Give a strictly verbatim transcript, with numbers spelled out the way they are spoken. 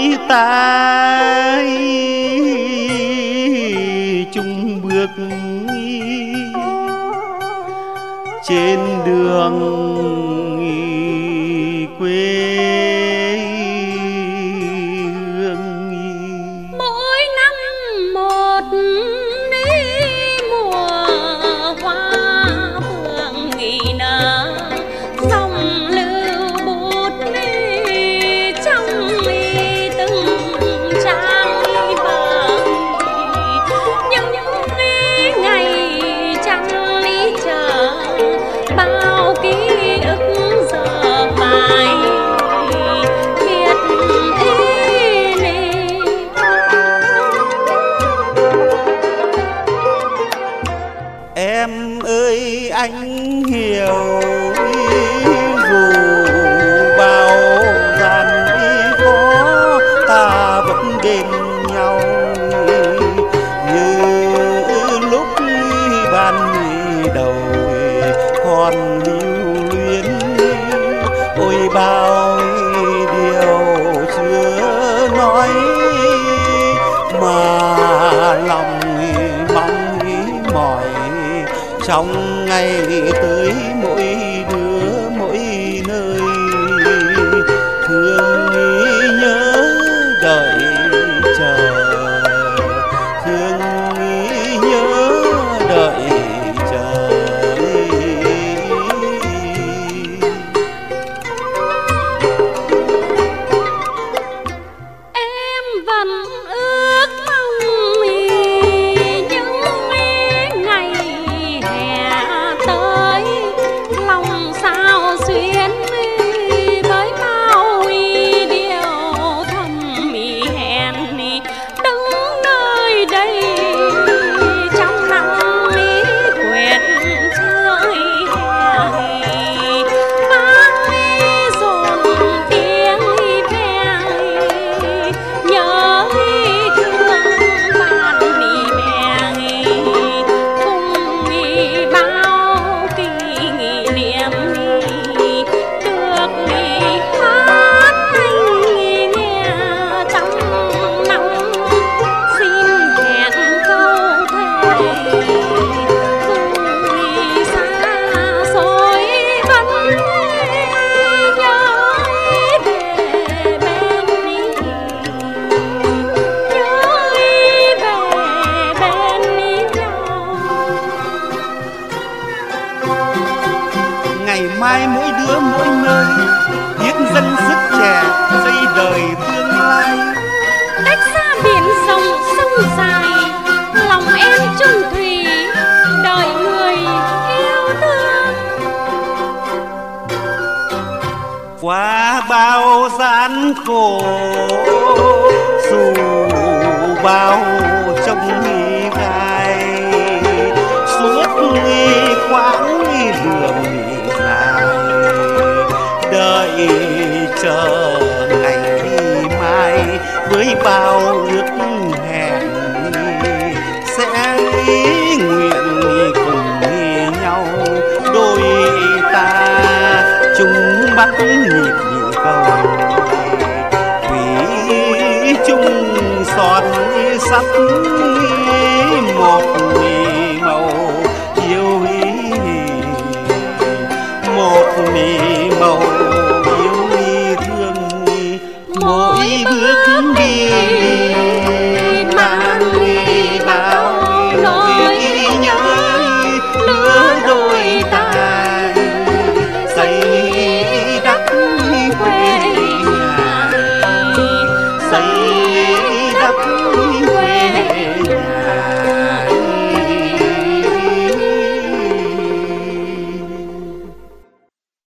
ta chung bước trên đường quê hương. Mỗi năm một đi mùa hoa phượng nghỉ nở, dòng lưu bút đi trong đi từng trang vàng. Những ngày chẳng đi chờ bao ký ức giờ phải biết ý nì. Em ơi anh hiểu dù bao gian khó ta vẫn bên nhau, như lúc ban đầu còn lưu luyến. Ôi bao điều chưa nói mà lòng mong mỏi trong ngày tới mỗi đứa mỗi nơi. Thương nhớ đợi chờ, thương nhớ đợi chờ. Em vẫn ước mong những ngày hè tới, lòng sao xuyến với bao điều thầm hẹn đứng nơi đây trong nắng quyện chơi hè. Vang dồn tiếng ve nhớ thương bạn bè cùng bao kỷ niệm được hát anh nghe trong nắng. Xin hẹn câu thề dù xa xôi vẫn nhớ về bên ý, nhớ về bên ý nhau. Ngày mai mỗi đứa mỗi nơi hiến dân sức trẻ xây đời tương lai. Cách xa biển rộng sông dài, lòng em chung thủy đợi người yêu thương. Qua bao gian khổ dù bao trông gai, suốt quãng đường dài đợi chờ ngày mai với bao ước hẹn sẽ nguyện cùng nhau. Đôi ta chung bắt nhịp cầu thủy chung son sắt một màu yêu một màu yêu thương. Mỗi bước đi mang đi bao nỗi nhớ lứa đôi ta xây đắp quê nhà, xây đắp